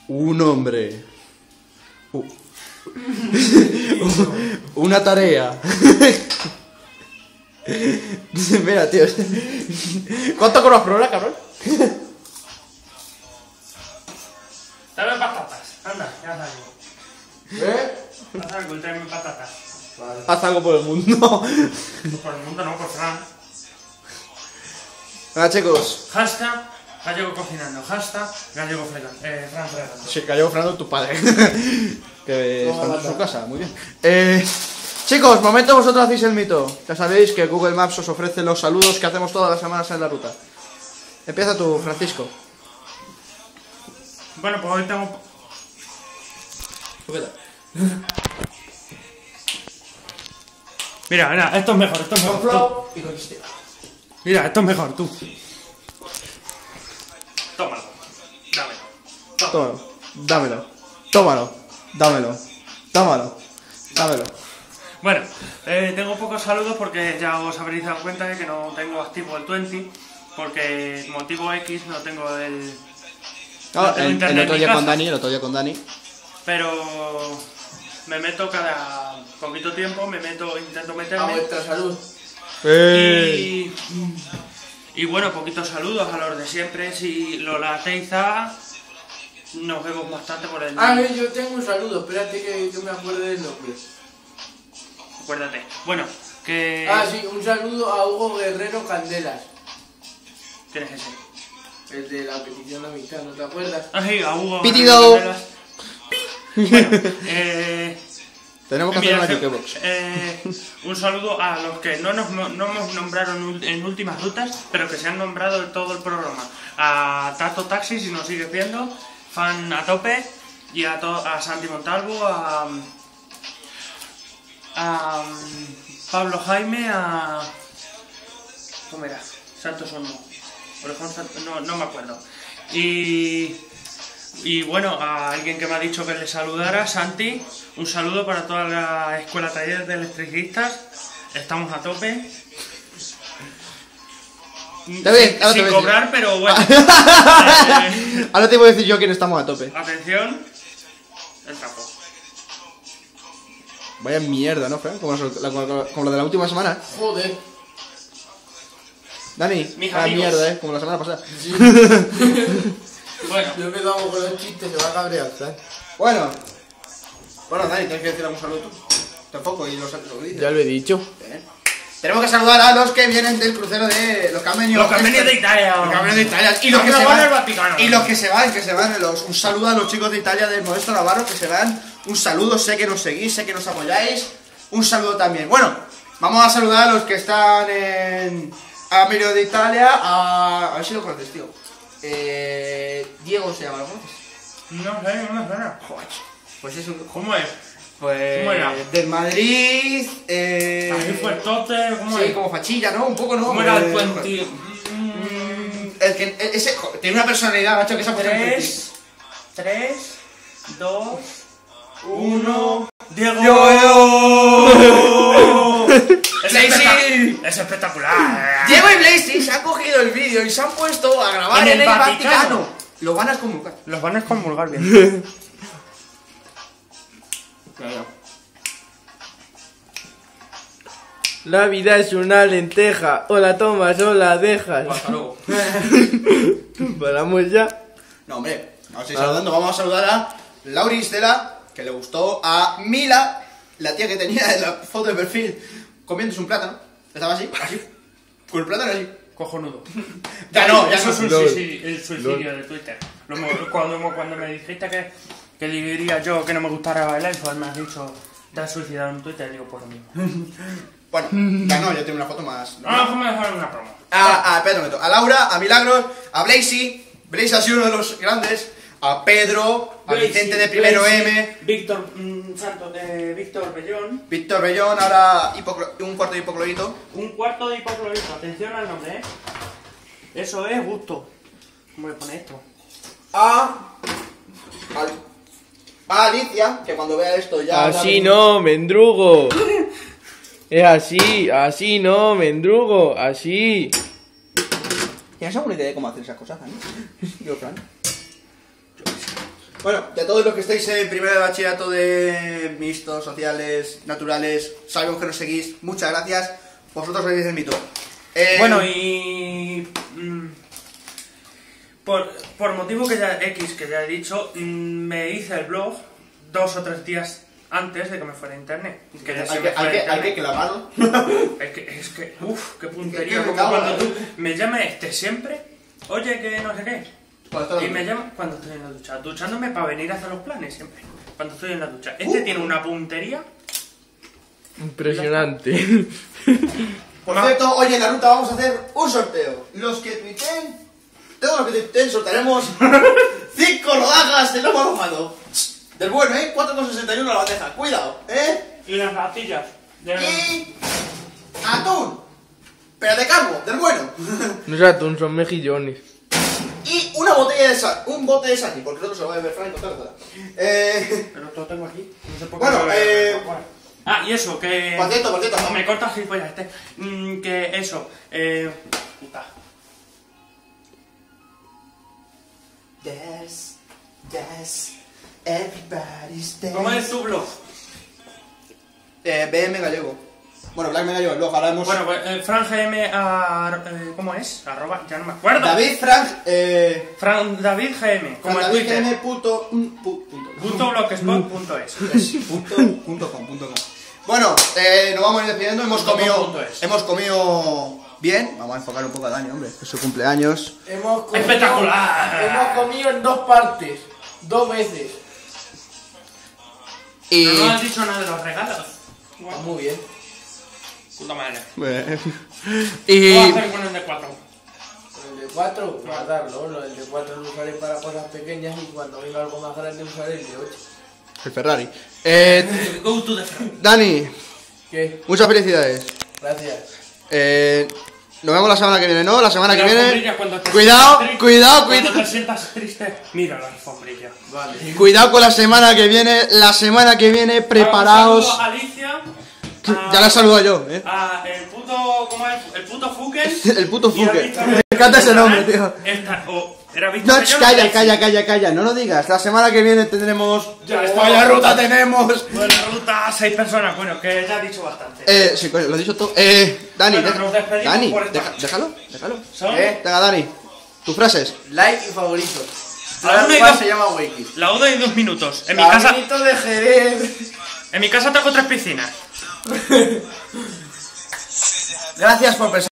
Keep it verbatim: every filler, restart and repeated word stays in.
Un hombre. Uh. Una tarea. Mira, tío. ¿Cuánto cobras por hora, cabrón? Dame patatas. Anda, ya salgo. ¿Eh? Haz algo y tráeme patatas. Vale. Haz algo por el mundo. Por el mundo no, por Fran. Venga, chicos. Hashtag gallego cocinando. Hashtag gallego fregando. Eh, Fran fregando. Sí, cayó Fernando, tu padre. Que está en su casa, muy bien. Eh, chicos, momento vosotros hacéis el mito. Ya sabéis que Google Maps os ofrece los saludos que hacemos todas las semanas en la ruta. Empieza tú, Francisco. Bueno, pues hoy tengo... Mira, mira, esto es mejor, esto es mejor. Con flow y con estilo. Mira, esto es mejor, tú. Tómalo. Dámelo. Tómalo, dámelo. Tómalo, dámelo. Tómalo, dámelo. Bueno, eh, tengo pocos saludos porque ya os habréis dado cuenta de que no tengo activo el veinte. Porque motivo X no tengo el... No, no tengo el, internet el otro en mi día con casa. Dani, el otro día con Dani. Pero me meto cada poquito tiempo, me meto, intento meterme. salud. Y, y bueno, poquitos saludos a los de siempre. Si Lola Teiza, nos vemos bastante por el... Ah, no, yo tengo un saludo, espérate que yo me acuerdo del nombre. Acuérdate. Bueno, que... Ah, sí, un saludo a Hugo Guerrero Candelas, ¿Quién es ese? el de la petición de amistad, ¿no te acuerdas? Ah, sí, a Hugo. Pitido. Bueno, eh... Tenemos que hacer Mira, una jukebox. eh, un saludo a los que no nos, no nos nombraron en últimas rutas, pero que se han nombrado en todo el programa. A Tato Taxi, si nos sigues viendo, fan a tope, y a, to a Santi Montalvo, a, a Pablo Jaime, a... ¿Cómo era? Santos Olmo. No, no me acuerdo. Y... Y bueno, a alguien que me ha dicho que le saludara, Santi, un saludo para toda la escuela taller de electricistas. Estamos a tope. Está bien, ahora te Sin voy a cobrar, pero bueno. Eh, Ahora te voy a decir yo quién estamos a tope. atención, el trapo. Vaya mierda, ¿no, Fran? Como, la, como, como la de la última semana. Joder. Dani, Mis vaya amigos. mierda, ¿eh? Como la semana pasada. Sí. Bueno, Yo empezamos con los chistes, se va a cabrear, ¿sabes? Bueno. Bueno, Dani, tienes que decir algún saludo tú. Te enfoco y lo, lo dices. Ya lo he dicho. Bien. Tenemos que saludar a los que vienen del crucero de los que han venido. los que han venido de Italia. Los que han venido de Italia. Y los que, no se van van. al Vaticano. Y los que se van, que se van. Los, un saludo a los chicos de Italia del Modesto Navarro que se van. Un saludo, sé que nos seguís, sé que nos apoyáis. Un saludo también. Bueno, vamos a saludar a los que están en. A medio de Italia. A. A ver si lo conoces, tío. Eh. Diego se llama, ¿lo conoces? No sé, no me suena. Joder. Pues es un. ¿Cómo es? Pues. ¿Cómo era? Del Madrid. Eh. Así fuertote, ¿cómo Sí, es? como fachilla, ¿no? Un poco, ¿no? ¿Cómo era el Eh, puente? Mm, El que. Ese. joder, tiene una personalidad, macho, que se ha puesto en el Tres, tres, dos, uno. ¡Diego! Es, Blazy. espectac- es espectacular. Diego y Blazy se han cogido el vídeo y se han puesto a grabar En en el el Vaticano. Vaticano. Lo van a excomulgar. Los van a excomulgar bien. La vida es una lenteja, o la tomas o la dejas. Hasta luego. Paramos ya. No, hombre, vamos a ir saludando. Vamos a saludar a Lauris Stella, que le gustó, a Mila, la tía que tenía en la foto de perfil comiéndose un plátano. Estaba así, así. Con el plátano así. Cojonudo. Ya no, ya Eso no. es un Lol. suicidio, el suicidio de Twitter. Lo mo- cuando, cuando me dijiste que, que diría yo que no me gustara bailar, pues me has dicho, te has suicidado en Twitter, digo, por lo mismo. Bueno, ya no, yo tengo una foto más. No, déjame dejar una promo. A, a, espérate un momento. A Laura, a Milagros, a Blazy. Blazy ha sido uno de los grandes. A Pedro, a Vicente de Primero M. Víctor mm, Santos de Víctor Bellón. Víctor Bellón, ahora hipoclo- un cuarto de hipoclorito. Un cuarto de hipoclorito, atención al nombre, ¿eh? Eso es gusto. ¿Cómo le pone esto? A, a, a Alicia, que cuando vea esto ya... Así no, mendrugo. Es así, así no, mendrugo, así. ¿Tienes alguna idea de cómo hacer esas cosas, Dani? Yo, Fran. Bueno, y a todos los que estáis en primero de bachillerato de mixtos, sociales, naturales, sabemos que nos seguís, muchas gracias, vosotros sois el mito. Eh, Bueno, y... mm, por, por motivo que ya X, que ya he dicho, mm, me hice el blog dos o tres días antes de que me fuera a internet. Que ya se hay, me que, fuera hay, que, internet. hay que clavarlo. Es que, es que, uff, qué puntería. Que- que Como me cago, cuando ¿eh? tú me llamas este siempre, oye, que no sé qué. Cuando estás Y en la me ducha. llama cuando estoy en la ducha, duchándome para venir a hacer los planes siempre. Cuando estoy en la ducha. Este Uh. tiene una puntería. Impresionante. Por Ma- cierto, hoy en la ruta vamos a hacer un sorteo. Los que tuiteen, todos los que tuiteen sortearemos cinco rodajas de lomo ahumado. Del bueno, ¿eh? cuatro con sesenta y uno la bandeja, cuidado, ¿eh? Y las gatillas. De... Y... atún. Pero de carbo, del bueno. No es atún, son mejillones. Y una botella de sal, un bote de sal, porque el otro se lo va a beber Frank, tal, tal. Eh... Pero lo tengo aquí. No sé por Bueno, no lo eh, veo. Ah, y eso, que... Por cierto, por cierto, No, me cortas gilipollas este. Mm, que eso, eh... Puta. Yes, yes, everybody's there. ¿Cómo es tu blog? Eh, B M Gallego. Bueno, Black Me Gallego, luego haremos... Bueno, pues, eh, Fran G M, ar- eh, ¿cómo es? Arroba, ya no me acuerdo. David Frank, eh... Fran David G M, como Frank en David Twitter. G M punto, mm, pu- punto, Punto blogspot punto es. es punto, punto com, punto com. Bueno, eh, nos vamos a ir despidiendo, hemos Punto com comido... punto es. Hemos comido... bien, vamos a enfocar un poco a Dani, hombre, es su cumpleaños. Hemos comido, ¡Espectacular! Hemos comido en dos partes, dos veces. Y... No nos has dicho nada de los regalos. Está muy bien. Puta madre. Bueno. ¿Qué vas a Y... hacer con el de cuatro? El de cuatro, guardarlo. ¿no? El de cuatro lo usaré para cosas pequeñas y cuando venga algo más grande usaré el de ocho. el Ferrari. Eh... Go to the front. Dani, ¿Qué? muchas felicidades. Gracias. Eh... Nos vemos la semana que viene, ¿no? La semana que La viene... alfombrilla, cuando te Cuidado, sientas triste- cuidado, Cuando cuidado. te sientas triste, mira la alfombrilla. Vale. Cuidado con la semana que viene. La semana que viene, preparaos. Un saludo a Alicia. a- Ya la saludo yo, eh. a el puto, ¿cómo es? El puto Fuken. El puto Y a Fuken. Víctor- Me encanta ese nombre, tío. Esta, o, era Víctor No, Peñón, calla, sí. calla, calla, calla. No lo digas. La semana que viene tendremos. Ya está. Vaya ruta tenemos. Bueno, ruta, seis personas. Bueno, que ya he dicho bastante. Eh, sí, coño, lo he dicho todo. Eh, Dani, Bueno, deja- nos despedimos Dani, por esta deja- noche. déjalo, déjalo. Son ¿Eh? Venga, Dani, tus frases. Like y favorito. La Ahora una y cual dos. se llama Wakey. la Uda y dos minutos. En mi casa, Caminito de Jerez. en mi casa tengo tres piscinas. Gracias por pensar.